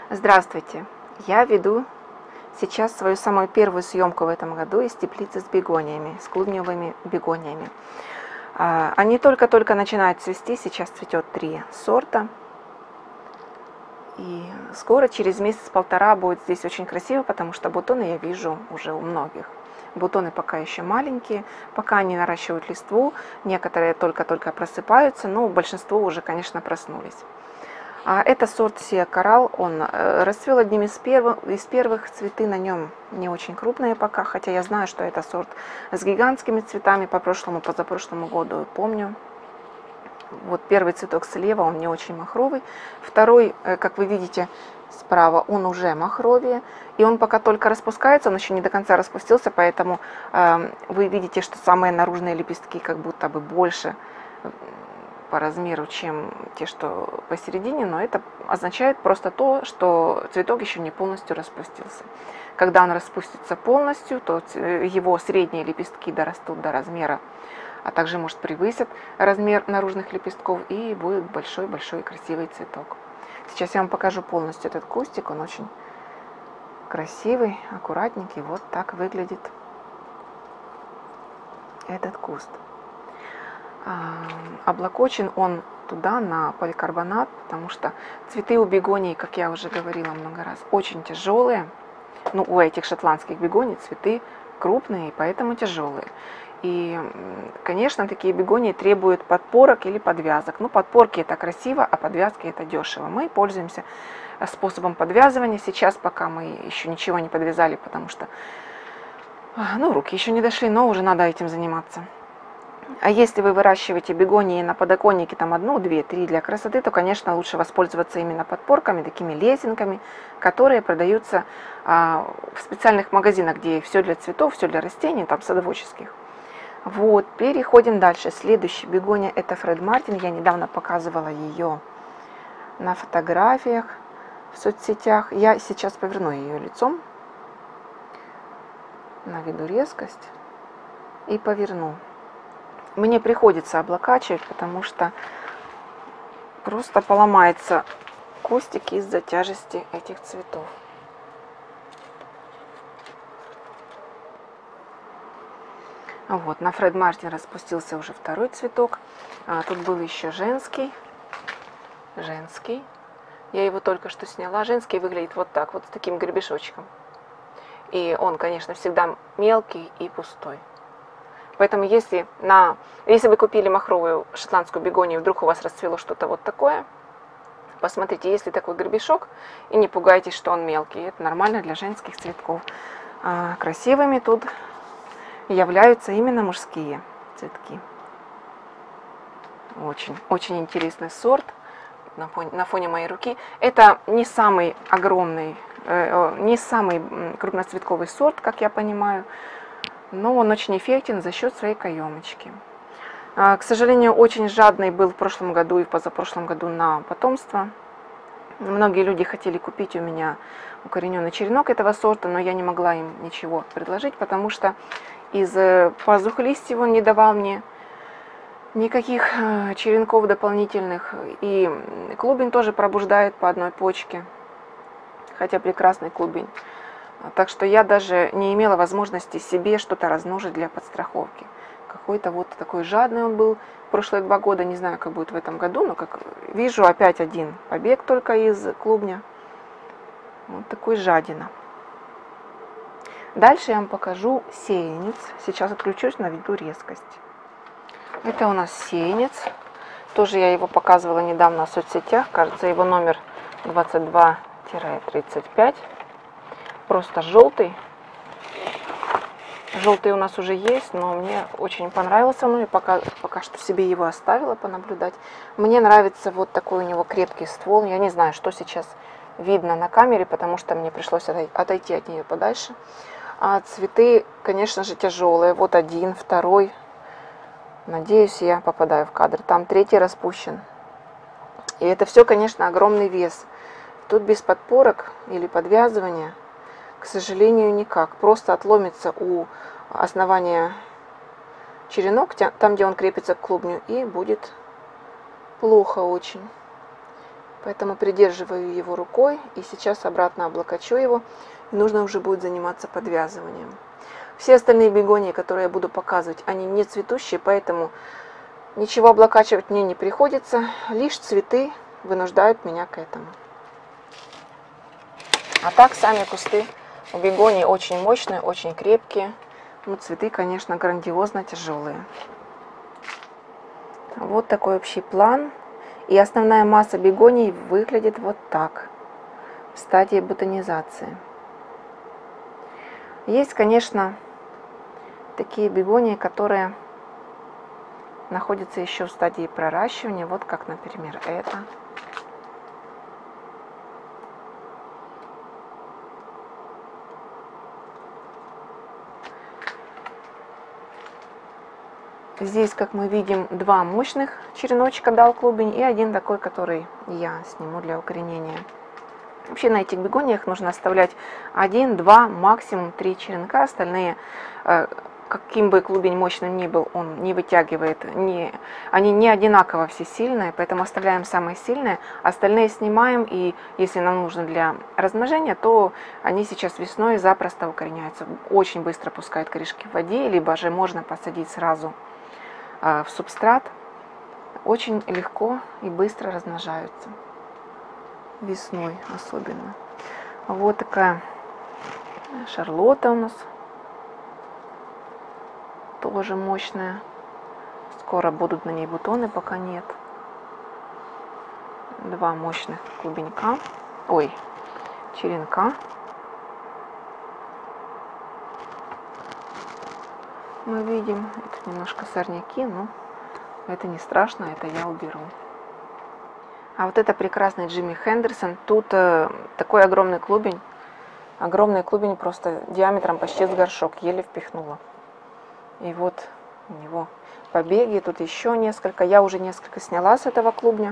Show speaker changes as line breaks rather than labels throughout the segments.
Здравствуйте! Я веду сейчас свою самую первую съемку в этом году из теплицы с бегониями, с клубневыми бегониями. Они только-только начинают цвести, сейчас цветет 3 сорта. И скоро, через месяц-полтора, будет здесь очень красиво, потому что бутоны я вижу уже у многих. Бутоны пока еще маленькие, пока они наращивают листву, некоторые только-только просыпаются, но большинство уже, конечно, проснулись. Это сорт Sia Coral, он расцвел одним из первых, цветы на нем не очень крупные пока, хотя я знаю, что это сорт с гигантскими цветами по прошлому, позапрошлому году, помню. Вот первый цветок слева, он не очень махровый, второй, как вы видите, справа, он уже махровее, и он пока только распускается, он еще не до конца распустился, поэтому вы видите, что самые наружные лепестки как будто бы больше по размеру, чем те, что посередине, но это означает просто то, что цветок еще не полностью распустился. Когда он распустится полностью, то его средние лепестки дорастут до размера, а также, может, превысят размер наружных лепестков, и будет большой-большой красивый цветок. Сейчас я вам покажу полностью этот кустик, он очень красивый, аккуратненький, вот так выглядит этот куст. Облокочен он туда на поликарбонат, потому что цветы у бегоний, как я уже говорила много раз, очень тяжелые. Ну, у этих шотландских бегоний цветы крупные, поэтому тяжелые. И, конечно, такие бегонии требуют подпорок или подвязок. Ну, подпорки это красиво, а подвязки это дешево. Мы пользуемся способом подвязывания. Сейчас пока мы еще ничего не подвязали, потому что, ну, руки еще не дошли, но уже надо этим заниматься. А если вы выращиваете бегонии на подоконнике, там 1, 2, 3 для красоты, то, конечно, лучше воспользоваться именно подпорками, такими лесенками, которые продаются в специальных магазинах, где все для цветов, все для растений, там садоводческих. Вот, переходим дальше. Следующая бегония — это Фред Мартин. Я недавно показывала ее на фотографиях в соцсетях. Я сейчас поверну ее лицом, наведу резкость и поверну. Мне приходится облокачивать, потому что просто поломается кустик из-за тяжести этих цветов. Вот, на Фред Мартин распустился уже второй цветок. Тут был еще женский. Я его только что сняла. Женский выглядит вот так, вот с таким гребешочком. И он, конечно, всегда мелкий и пустой. Поэтому если вы купили махровую шотландскую бегонию, вдруг у вас расцвело что-то вот такое, посмотрите, есть ли такой гребешок, и не пугайтесь, что он мелкий. Это нормально для женских цветков. Красивыми тут являются именно мужские цветки. Очень интересный сорт на фоне моей руки. Это не самый огромный, не самый крупноцветковый сорт, как я понимаю, но он очень эффектен за счет своей каемочки. К сожалению, очень жадный был в прошлом году и в позапрошлом году на потомство. Многие люди хотели купить у меня укорененный черенок этого сорта, но я не могла им ничего предложить, потому что из пазух листьев он не давал мне никаких черенков дополнительных. И клубень тоже пробуждает по одной почке, хотя прекрасный клубень. Так что я даже не имела возможности себе что-то размножить для подстраховки. Какой-то вот такой жадный он был прошлые 2 года, не знаю, как будет в этом году, но как вижу, опять один побег только из клубня. Вот такой жадина. Дальше я вам покажу сеянец. Сейчас отключусь, наведу резкость. Это у нас сеянец. Тоже я его показывала недавно в соцсетях. Кажется, его номер 22-35. Просто желтый. Желтый у нас уже есть, но мне очень понравился. Ну и пока что себе его оставила понаблюдать. Мне нравится вот такой у него крепкий ствол. Я не знаю, что сейчас видно на камере, потому что мне пришлось отойти от нее подальше. А цветы, конечно же, тяжелые. Вот один, второй. Надеюсь, я попадаю в кадр. Там третий распущен. И это все, конечно, огромный вес. Тут без подпорок или подвязывания, к сожалению, никак. Просто отломится у основания черенок, там, где он крепится к клубню, и будет плохо очень. Поэтому придерживаю его рукой и сейчас обратно облокочу его. И нужно уже будет заниматься подвязыванием. Все остальные бегонии, которые я буду показывать, они не цветущие, поэтому ничего облокачивать мне не приходится. Лишь цветы вынуждают меня к этому. А так сами кусты у бегонии очень мощные, очень крепкие. Ну, цветы, конечно, грандиозно тяжелые. Вот такой общий план. И основная масса бегоний выглядит вот так, в стадии бутонизации. Есть, конечно, такие бегонии, которые находятся еще в стадии проращивания, вот как, например, это. Здесь, как мы видим, два мощных череночка дал клубень и один такой, который я сниму для укоренения. Вообще на этих бегониях нужно оставлять 1, 2, максимум 3 черенка. Остальные, каким бы клубень мощным ни был, он не вытягивает. Они не одинаково все сильные, поэтому оставляем самые сильные. Остальные снимаем, и если нам нужно для размножения, то они сейчас весной запросто укореняются. Очень быстро пускают корешки в воде, либо же можно посадить сразу в субстрат. Очень легко и быстро размножаются. Весной особенно. Вот такая Шарлотта у нас. Тоже мощная. Скоро будут на ней бутоны, пока нет. Два мощных клубенька. Ой, черенка. Мы видим, это немножко сорняки, но это не страшно, это я уберу. А вот это прекрасный Джимми Хендерсон. Тут такой огромный клубень. Огромный клубень, просто диаметром почти с горшок. Еле впихнула. И вот у него побеги. Тут еще несколько. Я уже несколько сняла с этого клубня.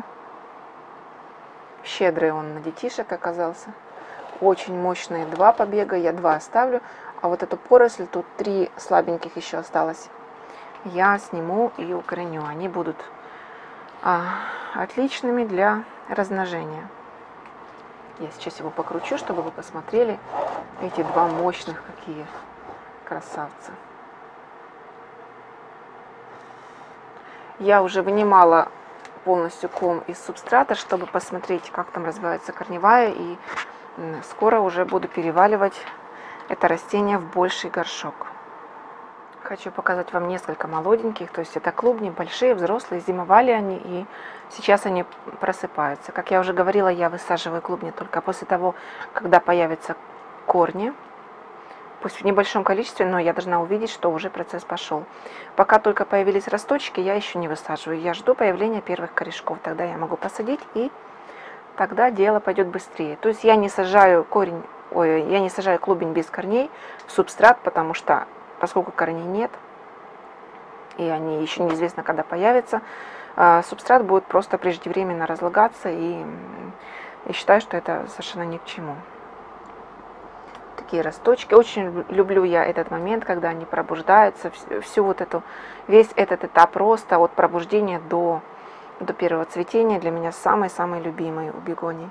Щедрый он на детишек оказался. Очень мощные два побега. Я два оставлю. А вот эту поросль, тут 3 слабеньких еще осталось. Я сниму и укореню. Они будут отличными для размножения. Я сейчас его покручу, чтобы вы посмотрели. Эти два мощных какие красавцы. Я уже вынимала полностью ком из субстрата, чтобы посмотреть, как там развивается корневая. И скоро уже буду переваливать это растение в больший горшок. Хочу показать вам несколько молоденьких, то есть это клубни большие, взрослые, зимовали они, и сейчас они просыпаются. Как я уже говорила, я высаживаю клубни только после того, когда появятся корни. Пусть в небольшом количестве, но я должна увидеть, что уже процесс пошел. Пока только появились росточки, я еще не высаживаю. Я жду появления первых корешков, тогда я могу посадить, и тогда дело пойдет быстрее. То есть я не сажаю клубень без корней в субстрат, потому что поскольку корней нет, и они еще неизвестно, когда появятся, субстрат будет просто преждевременно разлагаться, и я считаю, что это совершенно ни к чему. Такие росточки. Очень люблю я этот момент, когда они пробуждаются, весь этот этап роста от пробуждения до первого цветения для меня самый-самый любимый у бегоний.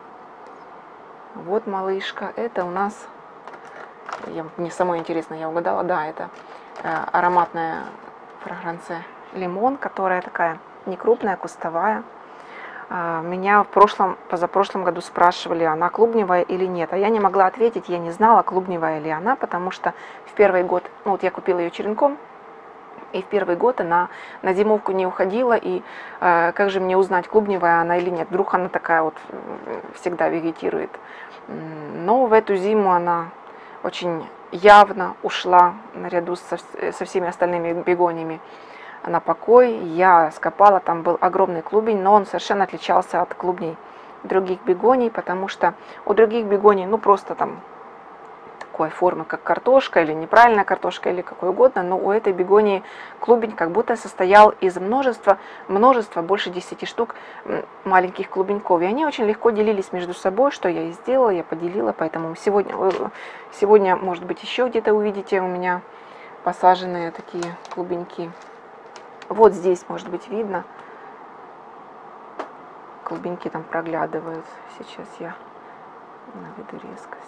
Вот малышка, это у нас... Мне самое интересное, я угадала, да, это ароматная фрагранция лимон, которая такая не крупная, кустовая. Меня позапрошлом году спрашивали, она клубневая или нет, а я не могла ответить, я не знала, клубневая ли она, потому что в первый год, ну вот я купила ее черенком, и в первый год она на зимовку не уходила, и как же мне узнать, клубневая она или нет, вдруг она такая вот всегда вегетирует. Но в эту зиму она очень явно ушла наряду со всеми остальными бегониями на покой. Я скопала, там был огромный клубень, но он совершенно отличался от клубней других бегоний, потому что у других бегоний, ну просто там такой формы, как картошка, или неправильная картошка, или какой угодно, но у этой бегонии клубень как будто состоял из множества, больше 10 штук маленьких клубеньков. И они очень легко делились между собой, что я и сделала, я поделила, поэтому сегодня может быть, еще где-то увидите у меня посаженные такие клубеньки. Вот здесь, может быть, видно клубеньки там проглядывают. Сейчас я наведу резкость.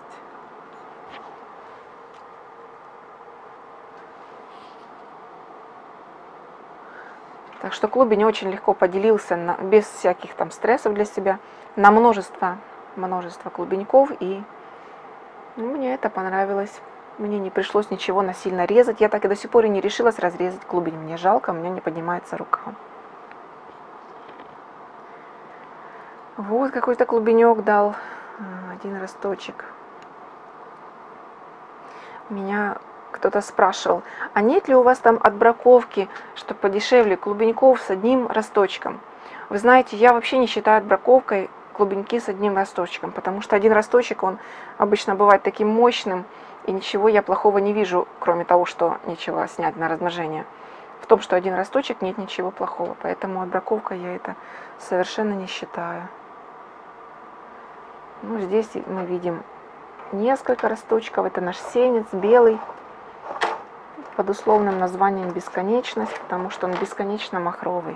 Так что клубень очень легко поделился без всяких там стрессов для себя на множество клубеньков, и мне это понравилось. Мне не пришлось ничего насильно резать. Я так и до сих пор и не решилась разрезать клубень. Мне жалко, у меня не поднимается рука. Вот какой-то клубенек дал один росточек. Меня кто-то спрашивал, а нет ли у вас там от браковки, что подешевле, клубеньков с одним росточком? Вы знаете, я вообще не считаю браковкой клубеньки с одним росточком, потому что один росточек, он обычно бывает таким мощным, и ничего я плохого не вижу, кроме того, что нечего снять на размножение. В том, что один росточек, нет ничего плохого, поэтому отбраковкой я это совершенно не считаю. Ну, здесь мы видим несколько росточков, это наш сеянец белый, под условным названием бесконечность, потому что он бесконечно махровый.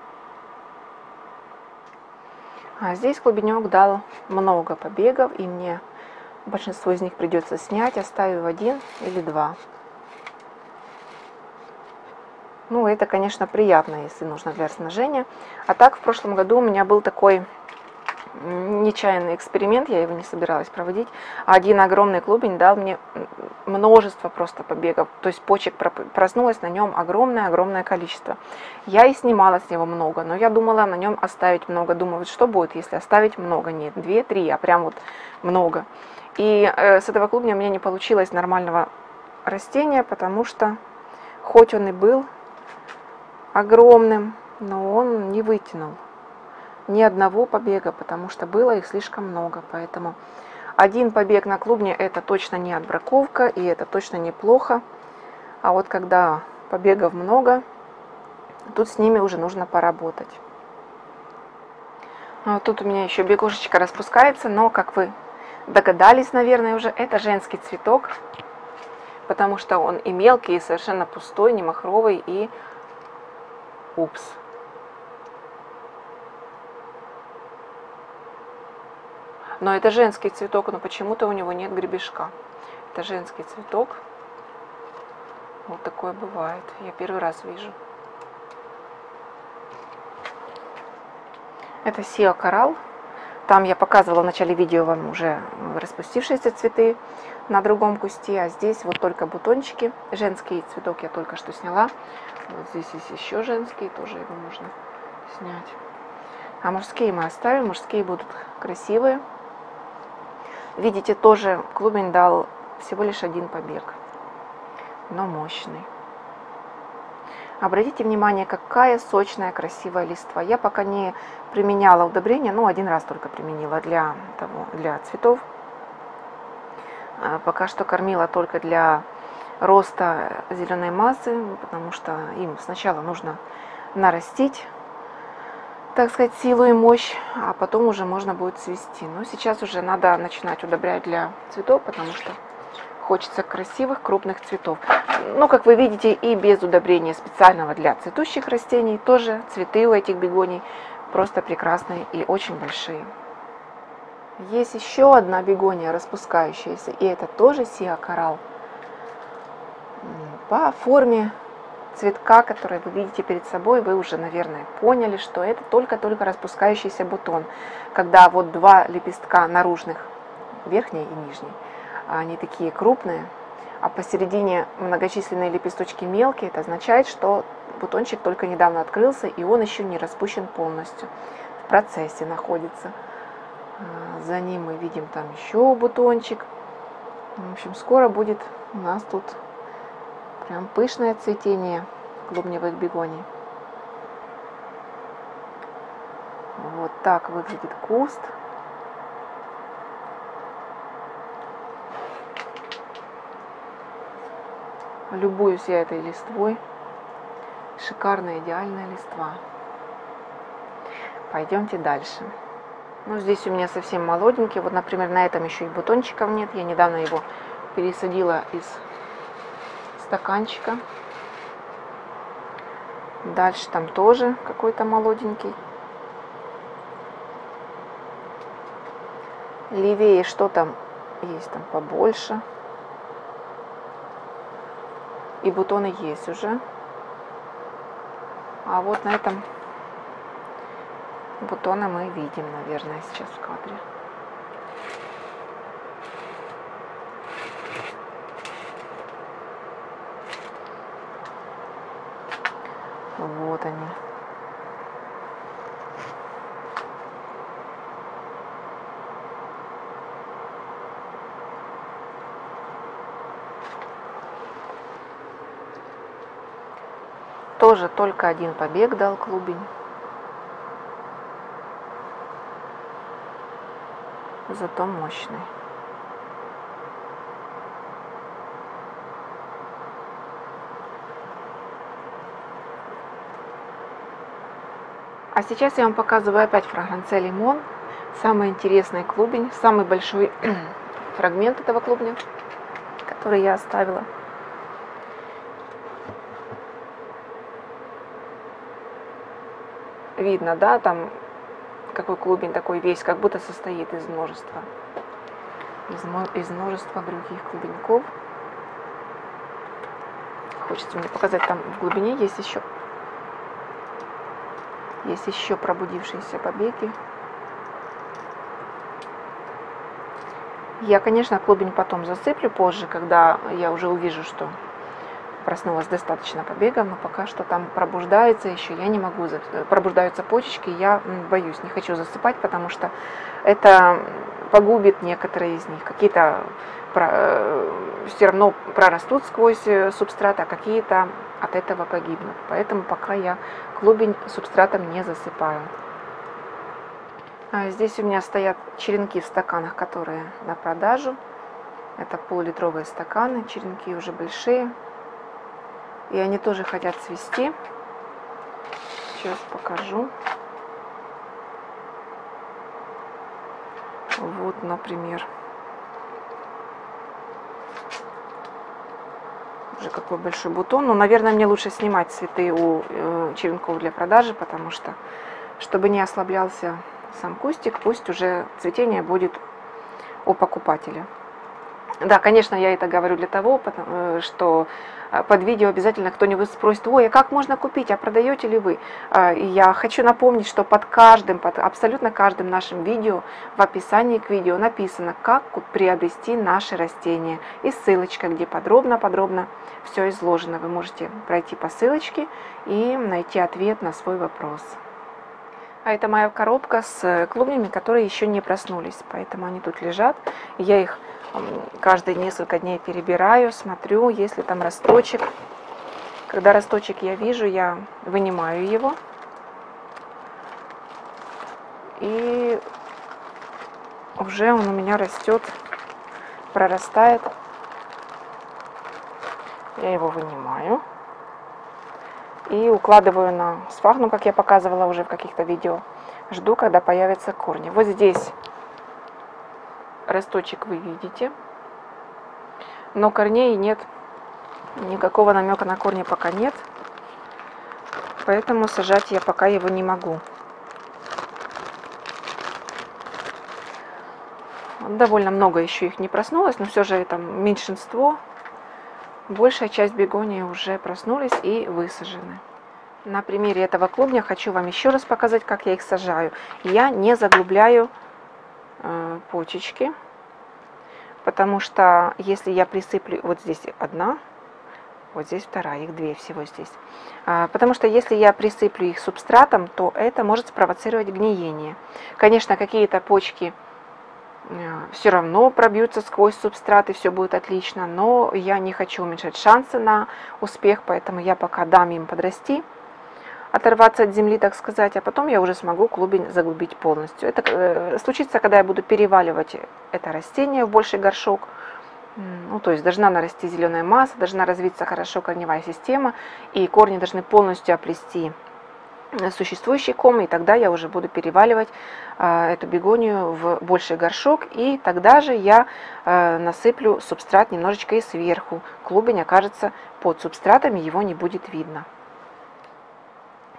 А здесь клубенек дал много побегов, и мне большинство из них придется снять, оставив один или два. Ну, это, конечно, приятно, если нужно для размножения. А так, в прошлом году у меня был такой нечаянный эксперимент, я его не собиралась проводить. Один огромный клубень дал мне множество просто побегов, то есть почек проснулось на нем огромное количество. Я и снимала с него много, но я думала на нем оставить много. Думаю, что будет, если оставить много? Нет, 2-3, а прям вот много. И с этого клубня у меня не получилось нормального растения, потому что хоть он и был огромным, но он не вытянул ни одного побега, потому что было их слишком много. Поэтому один побег на клубне — это точно не отбраковка, и это точно неплохо. А вот когда побегов много, тут с ними уже нужно поработать. Вот тут у меня еще бегушечка распускается, но, как вы догадались, наверное, уже, это женский цветок, потому что он и мелкий, и совершенно пустой, не махровый, и упс. Но это женский цветок, но почему-то у него нет гребешка. Это женский цветок. Вот такое бывает. Я первый раз вижу. Это Сиа Коралл. Там я показывала в начале видео вам уже распустившиеся цветы на другом кусте. А здесь вот только бутончики. Женский цветок я только что сняла. Вот здесь есть еще женский, тоже его можно снять. А мужские мы оставим. Мужские будут красивые. Видите, тоже клубень дал всего лишь один побег, но мощный. Обратите внимание, какая сочная, красивая листва. Я пока не применяла удобрения, ну, один раз только применила для цветов. Пока что кормила только для роста зеленой массы, потому что им сначала нужно нарастить, так сказать, силу и мощь, а потом уже можно будет цвести. Но сейчас уже надо начинать удобрять для цветов, потому что хочется красивых крупных цветов. Но, как вы видите, и без удобрения специального для цветущих растений тоже цветы у этих бегоний просто прекрасные и очень большие. Есть еще одна бегония распускающаяся, и это тоже Сиа Коралл. По форме цветка, который вы видите перед собой, вы уже, наверное, поняли, что это только-только распускающийся бутон. Когда вот два лепестка наружных, верхний и нижний, они такие крупные, а посередине многочисленные лепесточки мелкие, это означает, что бутончик только недавно открылся, и он еще не распущен полностью, в процессе находится. За ним мы видим там еще бутончик. В общем, скоро будет у нас тут прям пышное цветение клубневых бегоний. Вот так выглядит куст. Любуюсь я этой листвой. Шикарная, идеальная листва. Пойдемте дальше. Ну, здесь у меня совсем молоденький. Вот, например, на этом еще и бутончиков нет. Я недавно его пересадила из стаканчика. Дальше там тоже какой-то молоденький. Левее что там есть, там побольше. И бутоны есть уже. А вот на этом бутоны мы видим, наверное, сейчас в кадре. Вот они. Тоже только один побег дал клубень. Зато мощный. А сейчас я вам показываю опять фрагранце лимон. Самый интересный клубень, самый большой фрагмент этого клубня, который я оставила. Видно, да, там какой клубень такой весь, как будто состоит из множества других клубеньков. Хочется мне показать, там в глубине есть еще пробудившиеся побеги. Я, конечно, клубень потом засыплю позже, когда я уже увижу, что проснулось достаточно побегов, но пока что там пробуждается еще, я не могу, пробуждаются почечки, я боюсь, не хочу засыпать, потому что это погубит некоторые из них. Какие-то все равно прорастут сквозь субстрат, а какие-то от этого погибнут. Поэтому пока я клубень субстратом не засыпаю. Здесь у меня стоят черенки в стаканах, которые на продажу. Это полулитровые стаканы, черенки уже большие. И они тоже хотят цвести. Сейчас покажу. Вот, например. Уже какой большой бутон. Но, наверное, мне лучше снимать цветы у черенков для продажи, потому что, чтобы не ослаблялся сам кустик, пусть уже цветение будет у покупателя. Да, конечно, я это говорю для того, что под видео обязательно кто-нибудь спросит: ой, а как можно купить, а продаете ли вы? И я хочу напомнить, что под абсолютно каждым нашим видео, в описании к видео написано, как приобрести наши растения. И ссылочка, где подробно все изложено. Вы можете пройти по ссылочке и найти ответ на свой вопрос. А это моя коробка с клубнями, которые еще не проснулись, поэтому они тут лежат. Я их каждые несколько дней перебираю, смотрю, есть ли там росточек. Когда росточек я вижу, я вынимаю его. И уже он у меня растет, прорастает. Я его вынимаю и укладываю на сфагнум, как я показывала уже в каких-то видео. Жду, когда появятся корни. Вот здесь росточек вы видите, но корней нет, никакого намека на корни пока нет, поэтому сажать я пока его не могу. Довольно много еще их не проснулось, но все же это меньшинство. Большая часть бегонии уже проснулись и высажены. На примере этого клубня хочу вам еще раз показать, как я их сажаю. Я не заглубляю почечки, потому что если я присыплю, вот здесь одна, вот здесь вторая, их две всего здесь, потому что если я присыплю их субстратом, то это может спровоцировать гниение. Конечно, какие-то почки все равно пробьются сквозь субстрат и все будет отлично, но я не хочу уменьшать шансы на успех, поэтому я пока дам им подрасти, оторваться от земли, так сказать, а потом я уже смогу клубень заглубить полностью. Это случится, когда я буду переваливать это растение в больший горшок. Ну, то есть должна нарасти зеленая масса, должна развиться хорошо корневая система, и корни должны полностью оплести существующий ком, и тогда я уже буду переваливать эту бегонию в больший горшок, и тогда же я насыплю субстрат немножечко и сверху. Клубень окажется под субстратами, его не будет видно.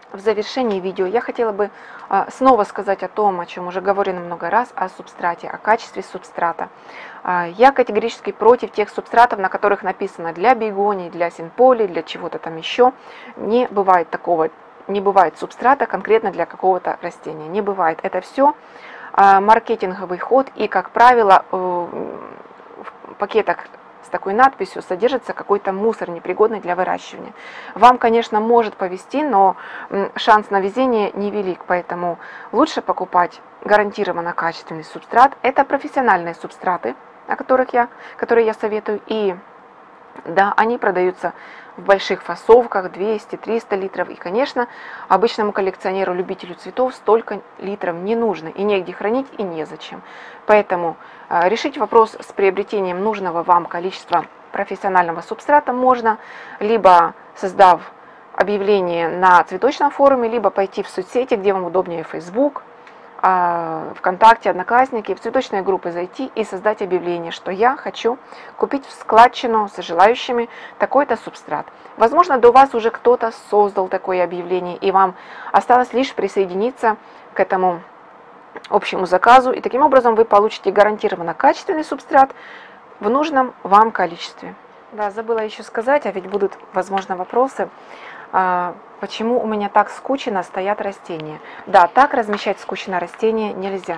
в завершении видео я хотела бы снова сказать о том, о чем уже говорено много раз, о субстрате, о качестве субстрата. Я категорически против тех субстратов, на которых написано для бегоний, для синполи, для чего-то там еще. Не бывает такого, не бывает субстрата конкретно для какого-то растения, не бывает. Это все маркетинговый ход, и, как правило, в пакетах с такой надписью содержится какой-то мусор, непригодный для выращивания. Вам, конечно, может повезти, но шанс на везение невелик, поэтому лучше покупать гарантированно качественный субстрат. Это профессиональные субстраты, которые я советую, и да, они продаются в больших фасовках, 200-300 литров, и, конечно, обычному коллекционеру, любителю цветов столько литров не нужно, и негде хранить, и незачем. Поэтому решить вопрос с приобретением нужного вам количества профессионального субстрата можно, либо создав объявление на цветочном форуме, либо пойти в соцсети, где вам удобнее, Facebook, ВКонтакте, Одноклассники, в цветочные группы зайти и создать объявление, что я хочу купить в складчину с желающими такой-то субстрат. Возможно, до вас уже кто-то создал такое объявление, и вам осталось лишь присоединиться к этому общему заказу, и таким образом вы получите гарантированно качественный субстрат в нужном вам количестве. Да, забыла еще сказать, а ведь будут, возможно, вопросы. Почему у меня так скучно стоят растения? Да, так размещать скучно растения нельзя.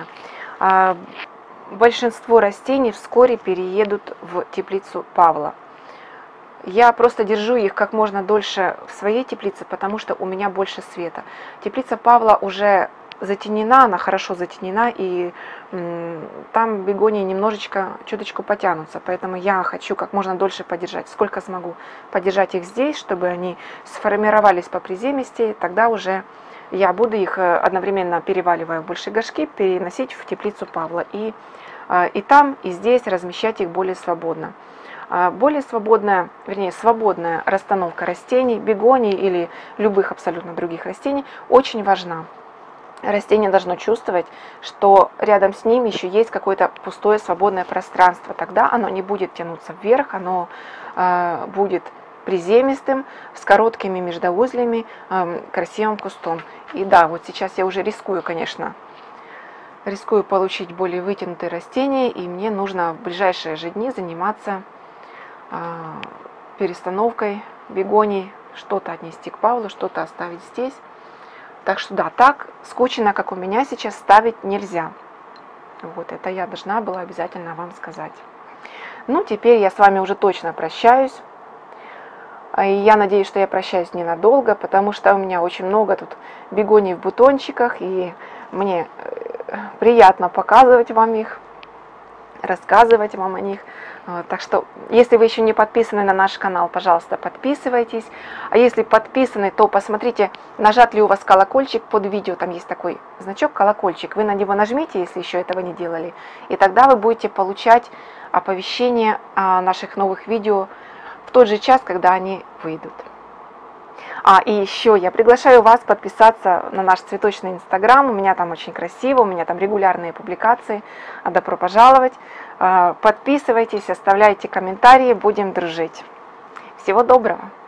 Большинство растений вскоре переедут в теплицу Павла. Я просто держу их как можно дольше в своей теплице, потому что у меня больше света. Теплица Павла уже затенена, она хорошо затенена, и там бегонии немножечко, чуточку потянутся. Поэтому я хочу как можно дольше подержать. Сколько смогу подержать их здесь, чтобы они сформировались по приземисти, тогда уже я буду их, одновременно переваливая в большие горшки, переносить в теплицу Павла. И там, и здесь размещать их более свободно. Более свободная, вернее, свободная расстановка растений, бегоний или любых абсолютно других растений очень важна. Растение должно чувствовать, что рядом с ним еще есть какое-то пустое свободное пространство. Тогда оно не будет тянуться вверх, оно будет приземистым, с короткими междуузлями, красивым кустом. И да, вот сейчас я уже рискую, конечно, получить более вытянутые растения, и мне нужно в ближайшие же дни заниматься перестановкой бегоний, что-то отнести к Павлу, что-то оставить здесь. Так что да, так скучно, как у меня сейчас, ставить нельзя. Вот это я должна была обязательно вам сказать. Ну, теперь я с вами уже точно прощаюсь. И я надеюсь, что я прощаюсь ненадолго, потому что у меня очень много тут бегоний в бутончиках, и мне приятно показывать вам их, рассказывать вам о них. Так что, если вы еще не подписаны на наш канал, пожалуйста, подписывайтесь. А если подписаны, то посмотрите, нажат ли у вас колокольчик под видео. Там есть такой значок колокольчик. Вы на него нажмите, если еще этого не делали. И тогда вы будете получать оповещения о наших новых видео в тот же час, когда они выйдут. И еще я приглашаю вас подписаться на наш цветочный инстаграм. У меня там очень красиво, у меня там регулярные публикации. Добро пожаловать. Подписывайтесь, оставляйте комментарии, будем дружить. Всего доброго!